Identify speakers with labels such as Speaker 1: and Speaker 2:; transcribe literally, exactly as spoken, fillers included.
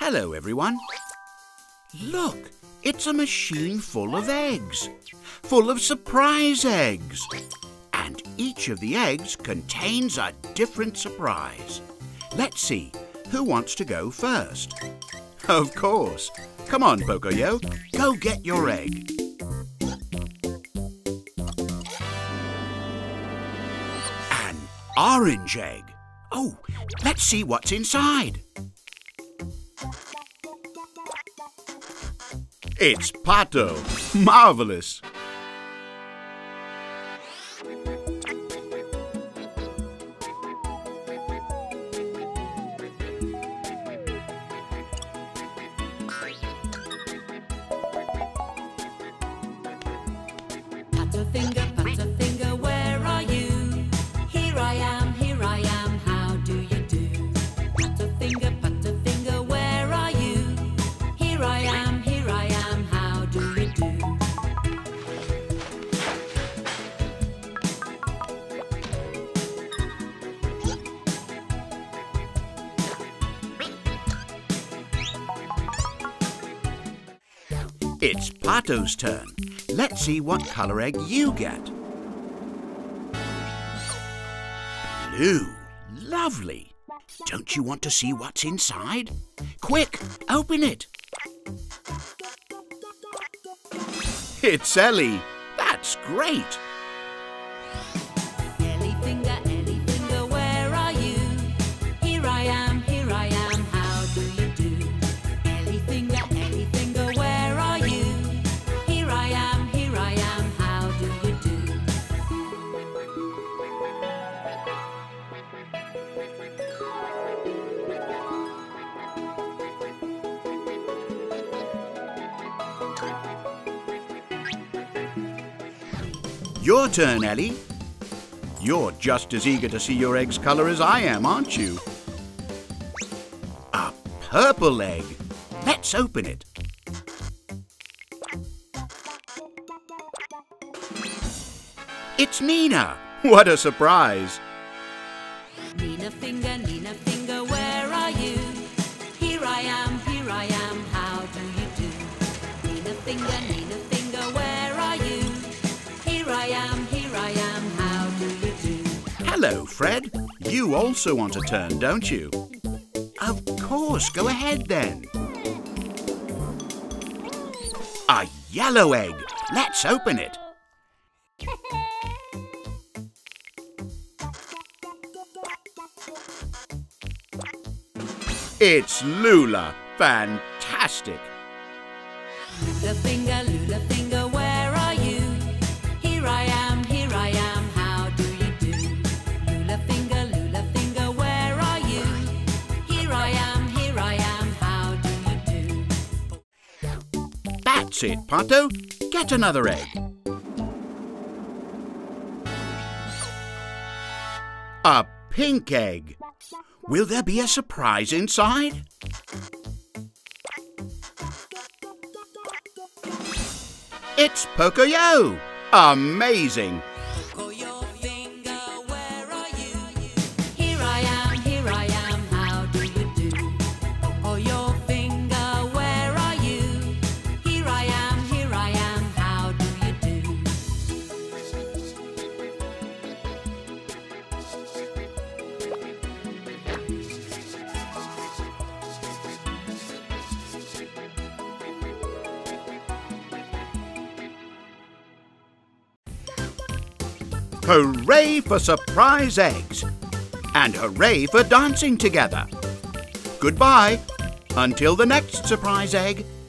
Speaker 1: Hello, everyone. Look, it's a machine full of eggs. Full of surprise eggs. And each of the eggs contains a different surprise. Let's see, who wants to go first? Of course. Come on, Pocoyo, go get your egg. An orange egg. Oh, let's see what's inside. It's Pato. Marvelous.
Speaker 2: Butterfinger, Butterfinger, where are you? Here I am, here I am, how do you do? Butterfinger, Butterfinger, where are you? Here I am, here I am, how do you do?
Speaker 1: It's Pato's turn. Let's see what colour egg you get. Blue. Lovely. Don't you want to see what's inside? Quick, open it. It's Ellie. That's great.
Speaker 2: Ellie-finger, Ellie-finger, where are you? Here I am, here I am, how do you do? Ellie-finger, Ellie-finger, where are you? Here I am, here I am, how do you do?
Speaker 1: Your turn, Ellie. You're just as eager to see your egg's colour as I am, aren't you? A purple egg. Let's open it. It's Nina. What a surprise.
Speaker 2: Nina finger, Nina finger, where are you? Here I am, here I am, how do you do? Nina finger, Nina finger, where are you? Here I am, here I am, how do you do?
Speaker 1: Hello, Fred. You also want a turn, don't you? Of course, go ahead then. A yellow egg. Let's open it. It's Lula. Fantastic.
Speaker 2: Lula finger, Lula finger, where are you? Here I am, here I am, how do you do? Lula finger, Lula finger, where are you? Here I am, here I am, how do you do?
Speaker 1: That's it, Pato. Get another egg. A pink egg. Will there be a surprise inside? It's Pocoyo! Amazing!
Speaker 2: Pocoyo finger, where are you? Here I am, here I am, how do you do? Pocoyo finger, where are you? Here I am, here I am, how do you do?
Speaker 1: Hooray for surprise eggs! And hooray for dancing together! Goodbye, until the next surprise egg.